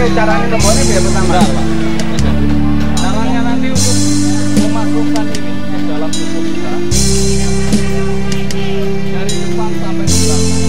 caranya ngebonnya biar pertama. Caranya nanti untuk memasukkan ini ke dalam tubuh kita dari depan sampai ke belakang.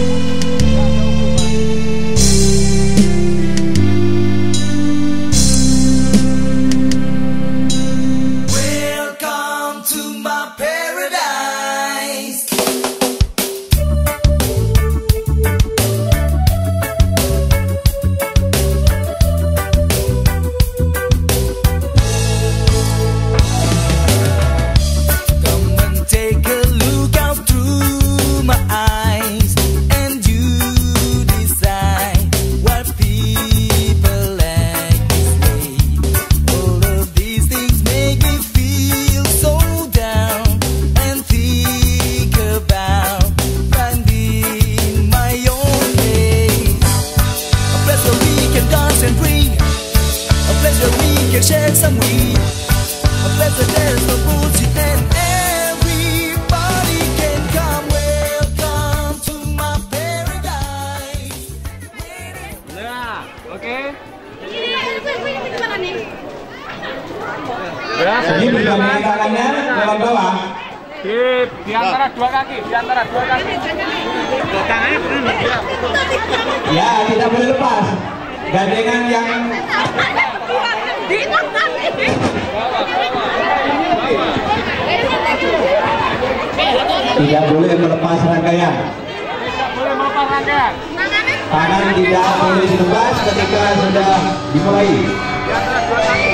Welcome to my paradise. Share some weed, a place that there's no bullshit and everybody can come. Welcome to my paradise. Nah, oke. Jadi bergabung tangannya lewat bawah. Di antara dua kaki, di antara dua kaki. Ya, tidak boleh lepas. Gandengan yang tidak boleh melepas rangkaian. Tidak boleh melepas rangkaian. Tangan tidak boleh dilepas ketika sudah dimulai. Di antara dua kaki.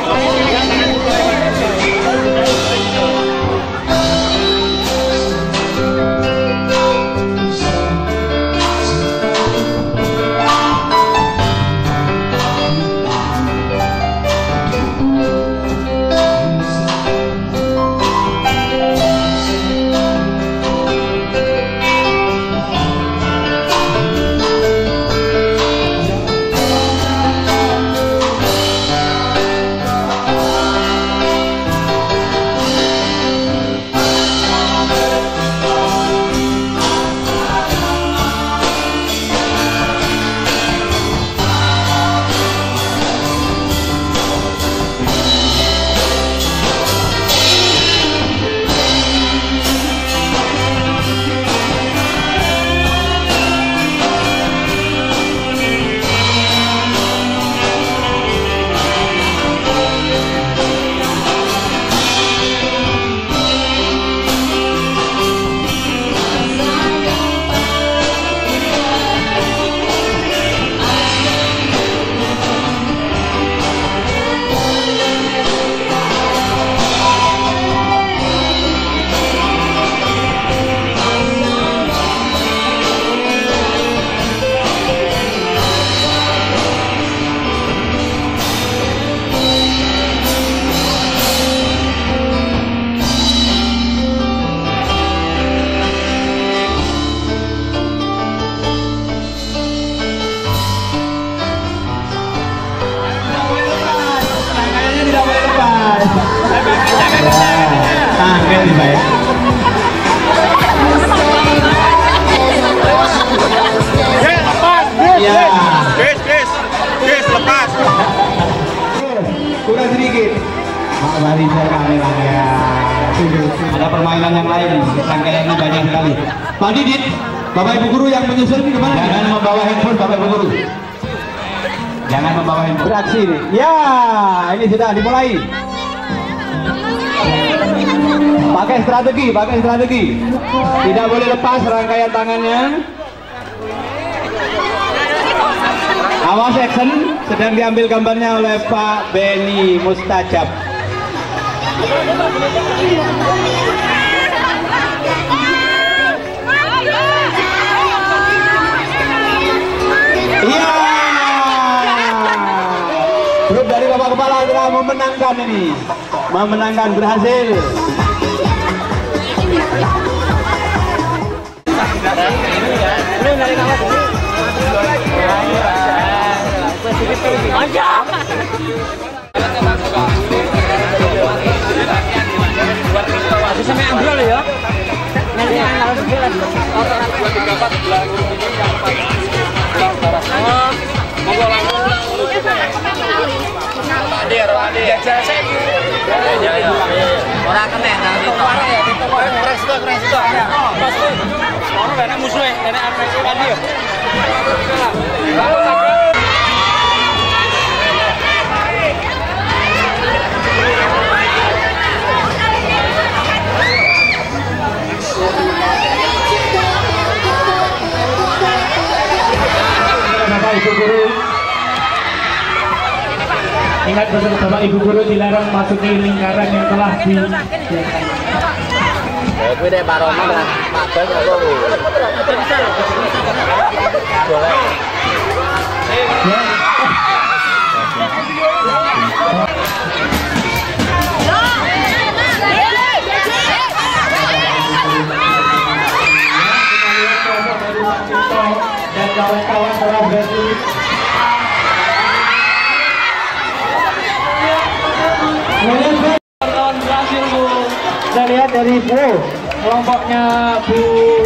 Tangan nih, Pak ya. Lepas. Ya. Guys, lepas. Kurang sedikit. Mari saya kamera ya. Ada permainan yang lain. Rangkaiannya banyak sekali. Pak Didit, Bapak Ibu Guru yang menyusul ini kemana? Jangan membawa handphone, Bapak Ibu Guru. Jangan membawa handphone. Beraksi nih. Ya, ini sudah dimulai. Pakai strategi. Tidak boleh lepas rangkaian tangannya. Awas action, sedang diambil gambarnya oleh Pak Beni Mustajab. Iya. Grup dari Bapak Kepala telah memenangkan ini. Memenangkan berhasil. Sampai ambrol ya. Nanti kalau sebelah orang 2 3 4 belah ini yang paling. Monggo langsung. Enak musuhnya, enak apa dia? Bapak Ibu Guru, ingat betul Bapak Ibu Guru dilarang masuki lingkaran yang telah disediakan. Gue deh Pak Roma dengan Pak Bel kalau dan kawan-kawan para berarti kawan berhasil Bu. Kita lihat dari Bu kelompoknya Bu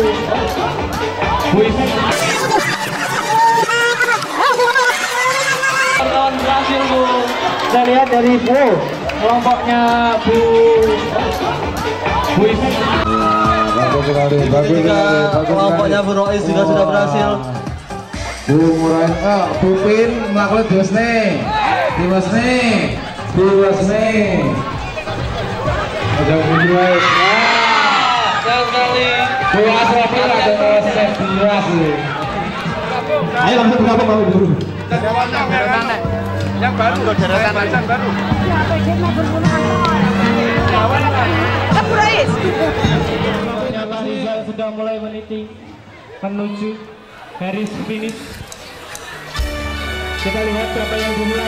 Isi. Kawan berhasil Bu. Kita lihat dari Bu kelompoknya Bu Isi. Bagus sekali, bagus sekali. Kelompoknya Bu Rois juga sudah berhasil. Bu Murai, Bu Pin melakukan diwas nih. Ada Bu Murai. sekali. Bu Asrafi ada set diwas nih. Ayo langsung bergabung Bapak Ibu Guru. Yang baru loh, deretan baru. Rizal sudah mulai meniti menuju garis finish. Kita lihat siapa yang duluan.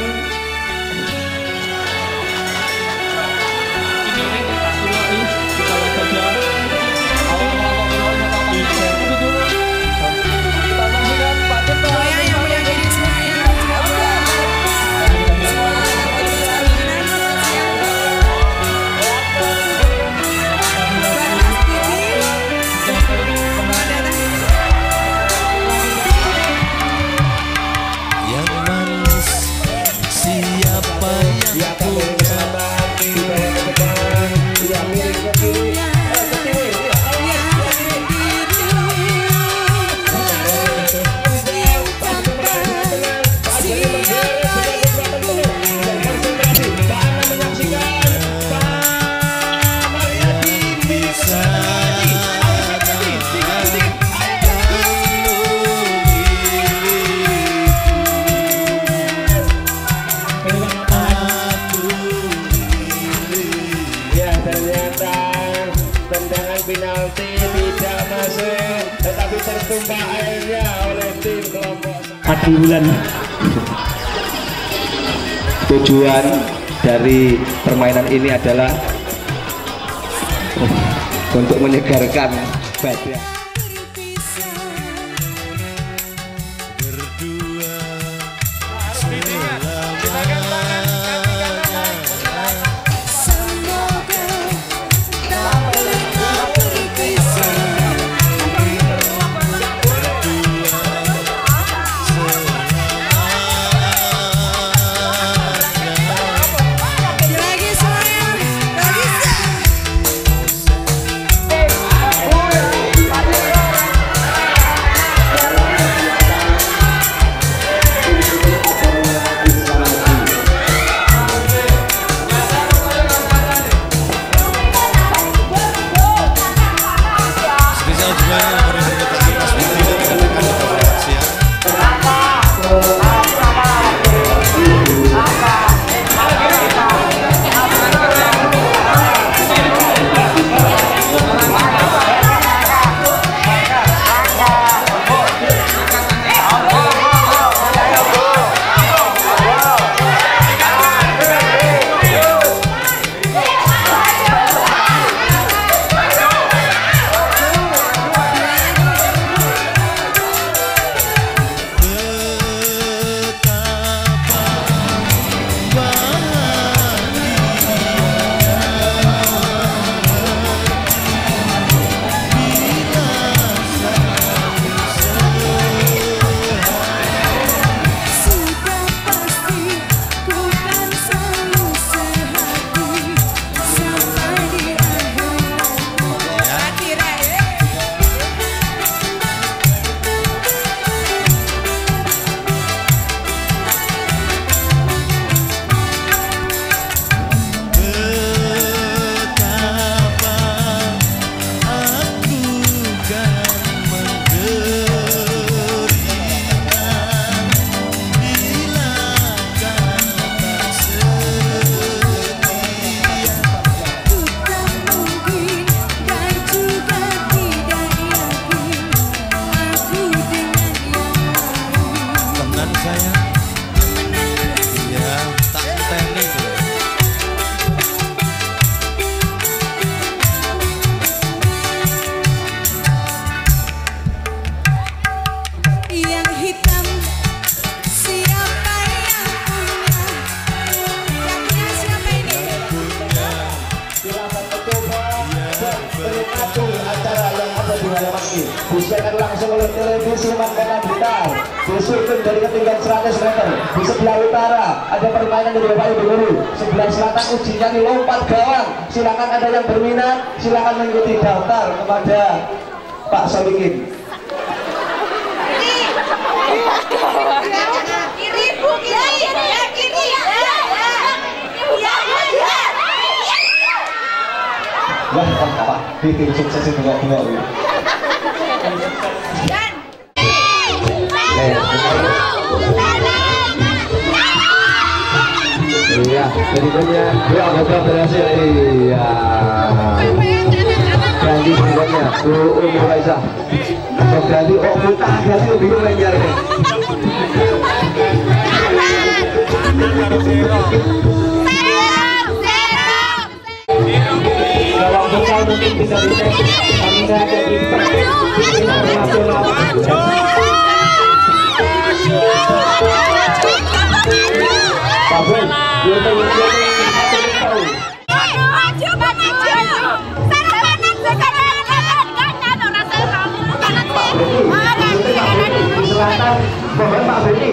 Penalti tidak masuk, tetapi tertumpah airnya oleh tim kelompok Adi Wulan. Tujuan dari permainan ini adalah untuk menyegarkan badan. oleh televisi Mandala Blitar. Disusun dari ketinggian 100 meter. Di sebelah utara ada permainan dari Bapak Ibu Guru. Sebelah selatan uji nyali lompat gawang. Silakan ada yang berminat, silakan mengikuti daftar kepada Pak Solikin. Kiri Bu, kiri. Wah, Pak, di tim sukses itu juga. Iya, berikutnya gagal berhasil. Iya. Ganti berikutnya, Raisa. Ganti, bukan ganti bingung lenjar nih. Kalau bekal mungkin bisa dicek. Kami ada di internasional. Selatan, mohon Pak Beni.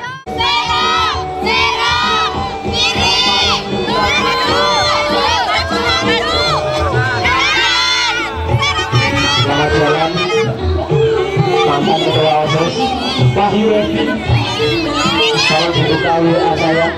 Selamat jalan mantan ketua OSIS Wahyu Revi. Salam dibuka WA saya.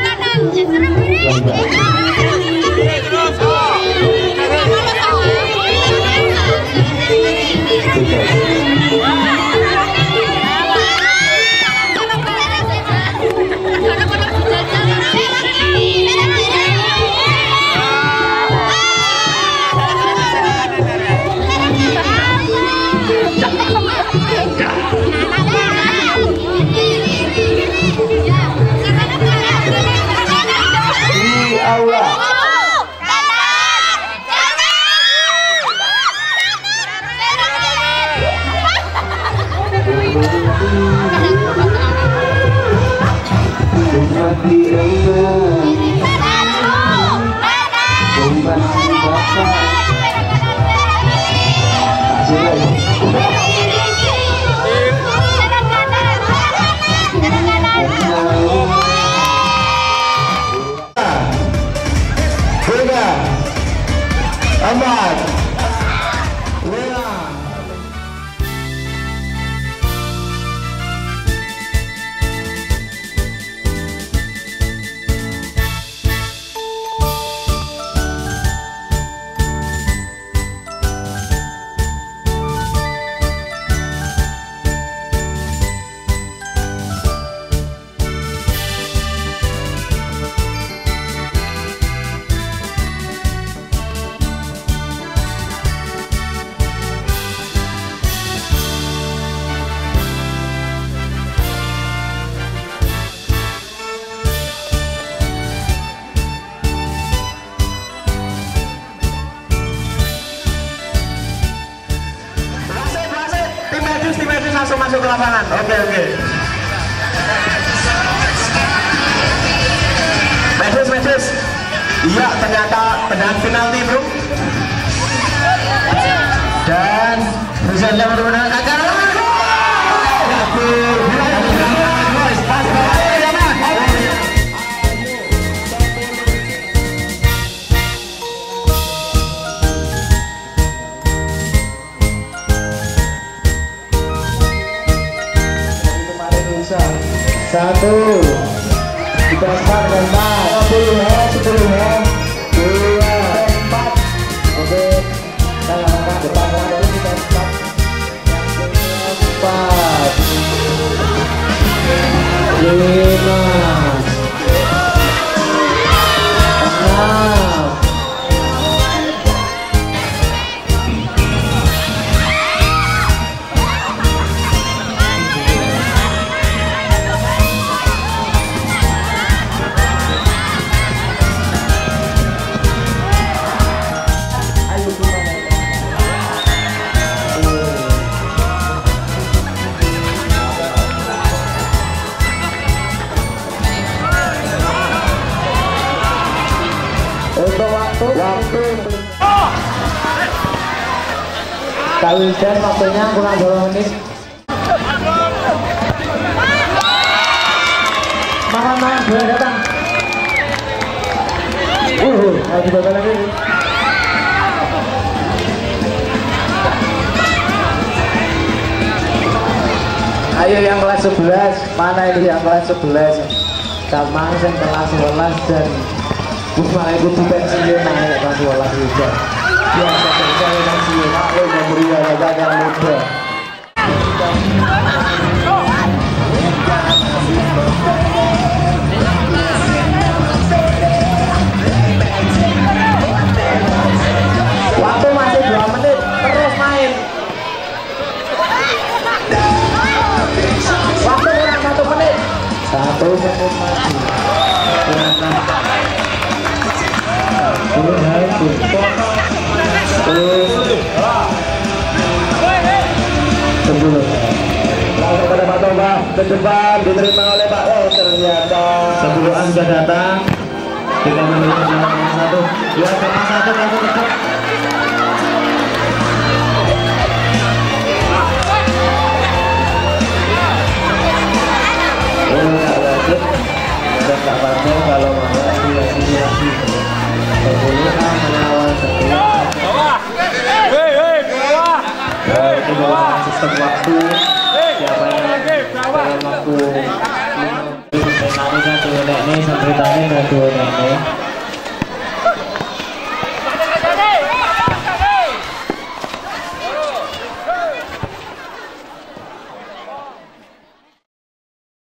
Tim medis langsung masuk ke lapangan. Oke. Medis. Iya, ternyata tendangan penalti, bro. Dan Rizal yang bermenang akan satu kita start dengan 10 ya 2 4 oke kita langkah depan dulu kita start yang 4 5 Kak Wildan waktunya kurang 2 menit. Paman boleh datang. Lagi bakal lagi. Ayo yang kelas 11, mana itu yang kelas 11? Sama yang kelas 11 dan malah ikut pensiun naik kelas 12 juga. Biasa saya pensiun, aku memberi anak yang muda. Waktu masih 2 menit, terus main. Waktu kurang 1 menit. 1 menit masih. Kepada Pak Toba ke depan diterima oleh Pak. Oh ternyata Sebelum sudah datang 3 menit 1 2 1 langsung kejar. dan tak apa kalau mau lagi Pembuluhan melawan sistem waktu siapa yang dalam waktu ini sampai tadi